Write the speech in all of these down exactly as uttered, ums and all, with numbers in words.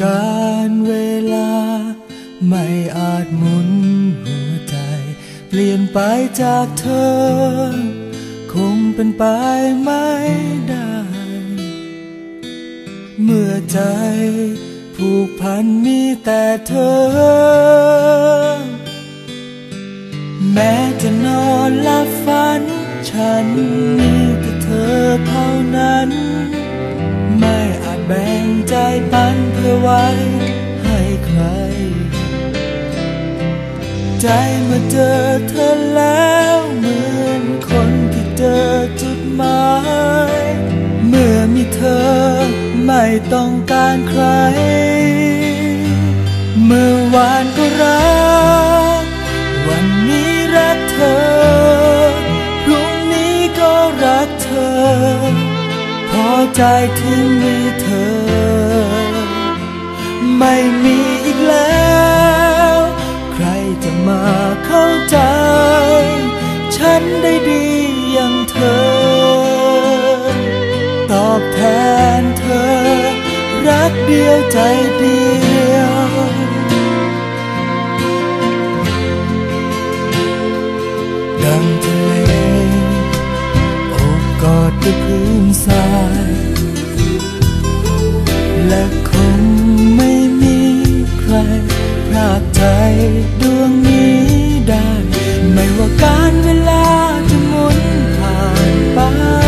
การเวลาไม่อาจหมุนหัวใจเปลี่ยนไปจากเธอคงเป็นไปไม่ได้เมื่อใจผูกพันมีแต่เธอแม้จะนอนหลับฝันฉันมีแต่เธอเท่านั้นไม่อาจแบ่งใจปันเพื่อไว้ให้ใครใจเมื่อเจอเธอแล้วเหมือนคนที่เจอจุดหมายเมื่อมีเธอไม่ต้องการใครเมื่อวานก็รักวันนี้รักเธอพรุ่งนี้ก็รักเธอพอใจที่มีเธอไม่มีอีกแล้วใครจะมาเข้าใจฉันได้ดีอย่างเธอตอบแทนเธอรักเดียวใจเดียวดังทะเลโอบกอดด้วยพื้นทรายและคงไม่มีใครพรากใจดวงนี้ได้ไม่ว่าการเวลาจะหมุนผ่านไป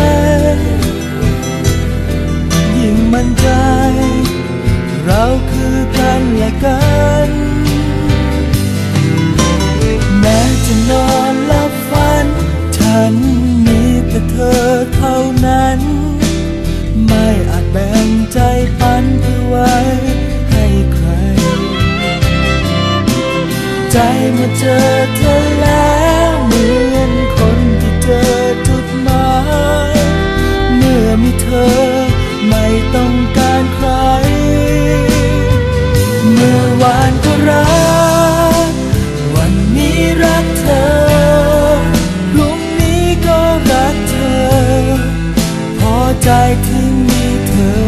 ยิ่งมั่นใจเราคือกันและกันแม้จะนอนหลับฝันฉันมีแต่เธอเท่านั้นไม่อาจแบ่งใจปันเพื่อไว้ให้ใครใจเมื่อเจอเธอแล้วเหมือนคนที่เจอจุดหมายเมื่อมีเธอไม่ต้องการใครเมื่อวานก็รักวันนี้รักเธอพรุ่งนี้ก็รักเธอพอใจที่มีเธอ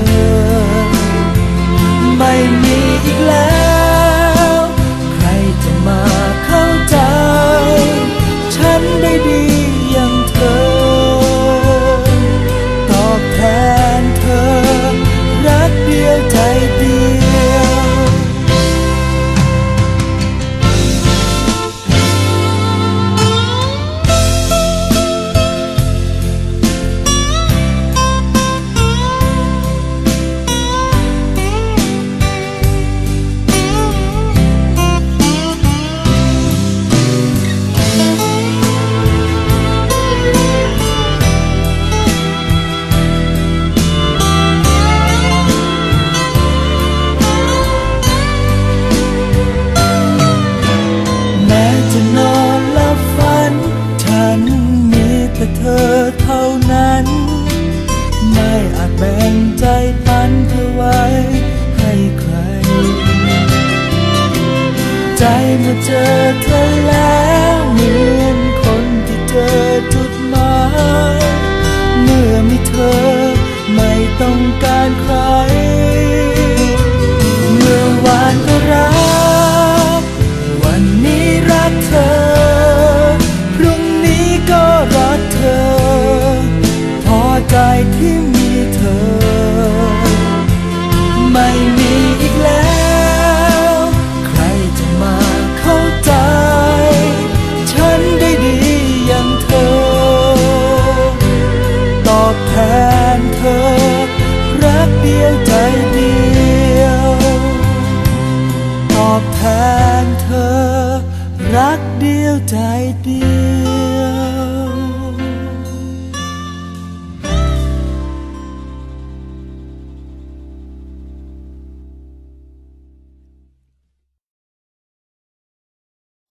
ไม่มีอีกแล้วใครจะมาเข้าใจฉันได้ดีอย่างเธอตอบแทนเธอรักเดียวใจเดียวแต่เธอเท่านั้นไม่อาจแบ่งใจปันเพื่อไว้ให้ใครใจเมื่อเจอเธอแล้วเหมือนคนที่เจอจุดหมายเมื่อมีเธอไม่ต้องการใครเมื่อวานก็รักวันนี้รักเธอพรุ่งนี้ก็รักเธอพอใจที่มีเธอไม่มีอีกแล้วใครจะมาเข้าใจฉันได้ดีอย่างเธอตอบแทนเธอรักเดียวใจเดียวตอบแทนเธอรักเดียวใจเดียว